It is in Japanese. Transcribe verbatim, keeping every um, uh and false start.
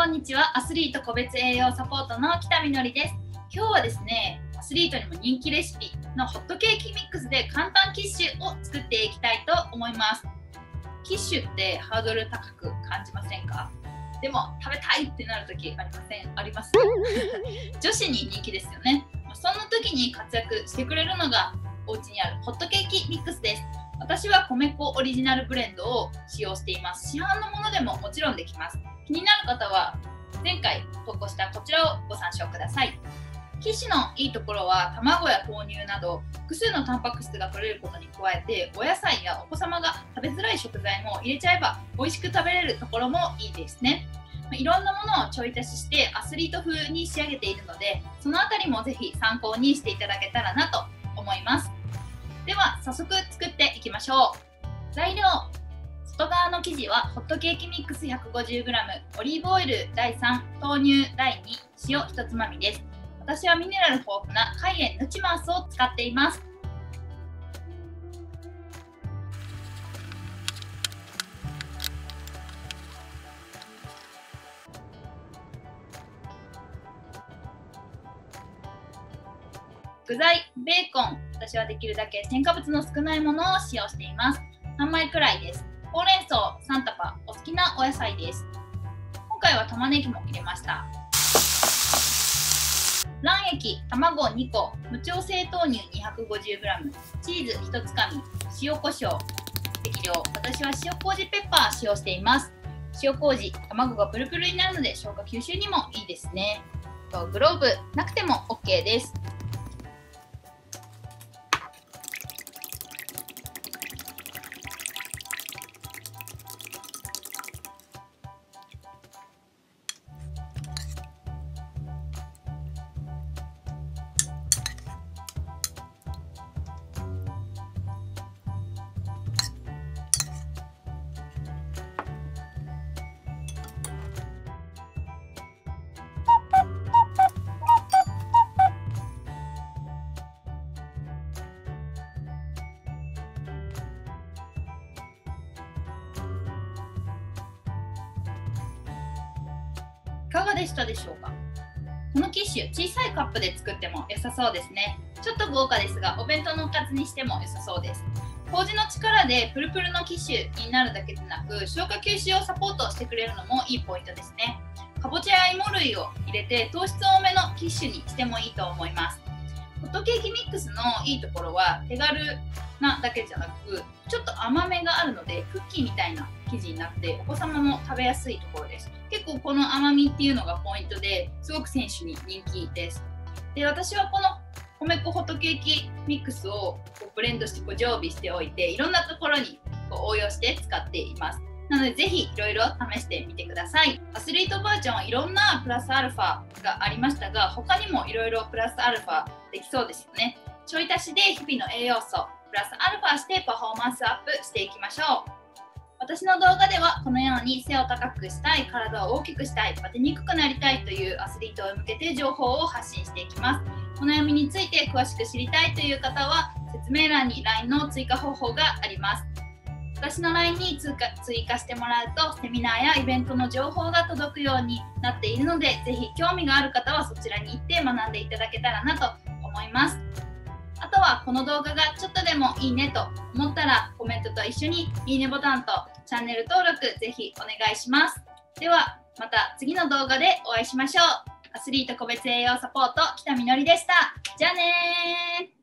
こんにちは。アスリート個別栄養サポートの北みのりです。今日はですね、アスリートにも人気レシピのホットケーキミックスで簡単キッシュを作っていきたいと思います。キッシュってハードル高く感じませんか？でも食べたいってなるときありません？あります女子に人気ですよね。そんな時に活躍してくれるのがお家にあるホットケーキミックスです。私は米粉オリジナルブレンドを使用しています。市販のものでももちろんできます。気になる方は前回投稿したこちらをご参照ください。キッシュのいいところは卵や豆乳など複数のタンパク質が取れることに加えて、お野菜やお子様が食べづらい食材も入れちゃえば美味しく食べれるところもいいですね。いろんなものをちょい足ししてアスリート風に仕上げているので、そのあたりもぜひ参考にしていただけたらなと思います。では早速作っていきましょう。材料、外側の生地はホットケーキミックス ひゃくごじゅうグラム、 オリーブオイルだいさん、豆乳だいに、塩ひとつまみです。私はミネラル豊富な海塩ヌチマースを使っています。具材、ベーコン、私はできるだけ添加物の少ないものを使用しています。さんまいくらいです。ほうれん草さん束、お好きなお野菜です。今回は玉ねぎも入れました。卵液、卵にこ、無調整豆乳 にひゃくごじゅうグラム、チーズひとつかみ、塩コショウ適量。私は塩麹ペッパー使用しています。塩麹、卵がプルプルになるので消化吸収にもいいですね。グローブなくても オーケー です。いかがでしたでしょうか？このキッシュ、小さいカップで作っても良さそうですね。ちょっと豪華ですが、お弁当のおかずにしても良さそうです。麹の力でプルプルのキッシュになるだけでなく、消化吸収をサポートしてくれるのもいいポイントですね。かぼちゃや芋類を入れて糖質多めのキッシュにしてもいいと思います。ホットケーキミックスのいいところは手軽なだけじゃなく、ちょっと甘めがあるのでクッキーみたいな生地になってお子様も食べやすいところです。結構この甘みっていうのがポイントですごく選手に人気です。で、私はこの米粉ホットケーキミックスをこうブレンドしてこう常備しておいて、いろんなところにこう応用して使っています。なのでぜひいろいろ試してみてください。アスリートバージョンはいろんなプラスアルファがありましたが、他にもいろいろプラスアルファできそうですよね。ちょい足しで日々の栄養素プラスアルファしてパフォーマンスアップしていきましょう。私の動画ではこのように背を高くしたい、体を大きくしたい、バテにくくなりたいというアスリートへ向けて情報を発信していきます。お悩みについて詳しく知りたいという方は説明欄に ライン の追加方法があります。私の ライン に追加、追加してもらうとセミナーやイベントの情報が届くようになっているので、ぜひ興味がある方はそちらに行って学んでいただけたらなと思います。あとはこの動画がちょっとでもいいねと思ったらコメントと一緒にいいねボタンとチャンネル登録ぜひお願いします。ではまた次の動画でお会いしましょう。アスリート個別栄養サポート北みのりでした。じゃあねー。